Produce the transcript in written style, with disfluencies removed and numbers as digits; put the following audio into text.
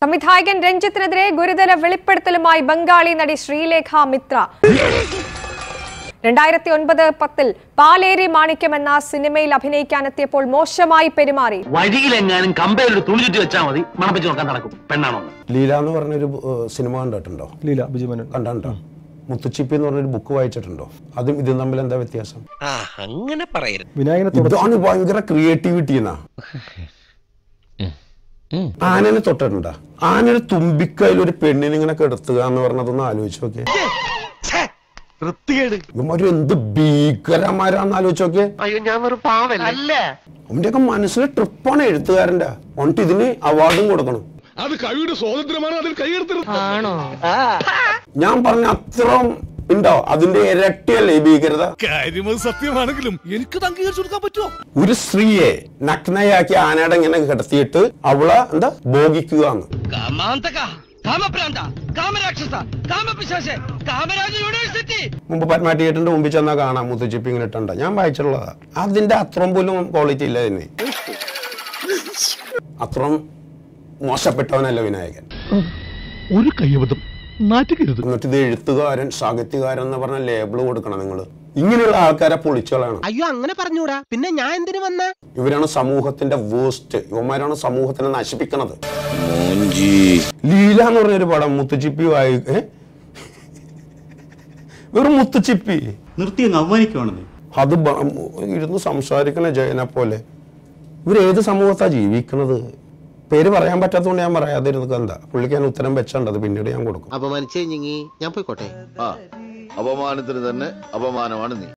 സംവിധായകൻ രഞ്ജിത്തിനെതിരെ ഗുരുതര വെളിപ്പെടുത്തലുമായി ബംഗാളി നടി ശ്രീലേഖ മിത്ര. 2009-10 പാലേരി മാണിക്യം എന്ന സിനിമയിൽ അഭിനയിക്കാനെത്തിയപ്പോൾ മോശമായി പെരുമാറി. വഴിയിലെങ്ങാനും കമ്പയിൽ തുണി ചുറ്റി വെച്ചാൽ മതി, മണപ്പിച്ച് നോക്കാൻ നടക്കും. പെണ്ണാണോ? ലീല എന്ന് പറഞ്ഞൊരു സിനിമ കണ്ടിട്ടുണ്ടോ? ലീല ബിജുമേനോൻ കണ്ടോ? മുത്തുച്ചിപ്പി എന്ന് പറഞ്ഞൊരു ബുക്ക് വായിച്ചിട്ടുണ്ടോ? അതും ഇതും തമ്മിൽ എന്താ വ്യത്യാസം? അങ്ങനെ പറയരുത്. ഇതാണ് ഭയങ്കര ക്രിയേറ്റിവിറ്റി എന്നാ. ആനനെ തൊട്ടിട്ടുണ്ടോ? ആനയുടെ തുമ്പിക്കയിൽ ഒരു പെണ്ണിനെ ഇങ്ങനെ കിടത്തുക എന്ന് പറഞ്ഞതൊന്ന് ആലോചിച്ച് നോക്കിയേ. ഇവന്മാര് എന്ത് ഭീകരന്മാരാന്ന് ആലോചിച്ച് നോക്കിയേ. അവന്റെയൊക്കെ മനസ്സിലെ ട്രിപ്പാണ് എഴുത്തുകാരന്റെ. എന്നിട്ട് ഇതിന് അവാർഡും കൊടുക്കണം. അത് കഴിയുടെ സ്വാതന്ത്ര്യമാണ്, അതിൽ കൈയെടുത്തത്. ഞാൻ പറഞ്ഞ അത്രയും ഉണ്ടോ? അതിന്റെ ഇരട്ടിയല്ലേ ഈ ഭീകരത? കാര്യം സത്യമാണെങ്കിലും എനിക്ക് അംഗീകരിച്ചു കൊടുക്കാൻ പറ്റുമോ? ഒരു സ്ത്രീയെ നഗ്നയാക്കി ആനയുടെ ഇങ്ങനെ കിടത്തിയിട്ട് അവളെ എന്താ ഭോഗിക്കുക. മുമ്പ് പത്മ തിയേറ്ററിന്റെ മുമ്പിൽ ചെന്നാ കാണാം മുത്തുച്ചിപ്പി ഇങ്ങനെ ഇട്ടുണ്ട്. ഞാൻ വായിച്ചിട്ടുള്ളതാ. അതിന്റെ അത്രയും പോലും ക്വാളിറ്റി ഇല്ല തന്നെ. അത്രയും മോശപ്പെട്ടവനല്ല വിനായകൻ. ഒരു കയ്യബദ്ധം നാറ്റുകരുത്. എന്നിട്ട് ഇത് എഴുത്തുകാരൻ സാഹിത്യകാരൻ എന്ന് പറഞ്ഞ ലേബിള് കൊടുക്കണം. നിങ്ങള് ഇങ്ങനെയുള്ള ആൾക്കാരെ പൊളിച്ചോളാണ്. അയ്യോ അങ്ങനെ പറഞ്ഞൂടാ, പിന്നെ ഞാൻ എന്തിനു വന്ന? ഇവരാണ് സമൂഹത്തിന്റെ വേസ്റ്റ്. ഇവന്മാരാണ് സമൂഹത്തിനെ നശിപ്പിക്കണത്. ലീല എന്ന് പറഞ്ഞൊരു പടം മുത്തുച്ചിപ്പി വെറും മുത്തുച്ചിപ്പി നിർത്തി അവമാനിക്കുവാണെന്ന് അത് ഇരുന്ന് സംസാരിക്കണ ജയനെ പോലെ. ഇവരേത് സമൂഹത്താ ജീവിക്കണത്? പേര് പറയാൻ പറ്റാത്തതുകൊണ്ട് ഞാൻ പറയാതിരുന്നത്. എന്താ പുള്ളിക്ക് ഞാൻ ഉത്തരം വെച്ചത് പിന്നീട് ഞാൻ കൊടുക്കും. അപമാനിച്ചേ ഞാൻ പോയിക്കോട്ടെ. അപമാനത്തിന് തന്നെ അപമാനമാണ് നീ.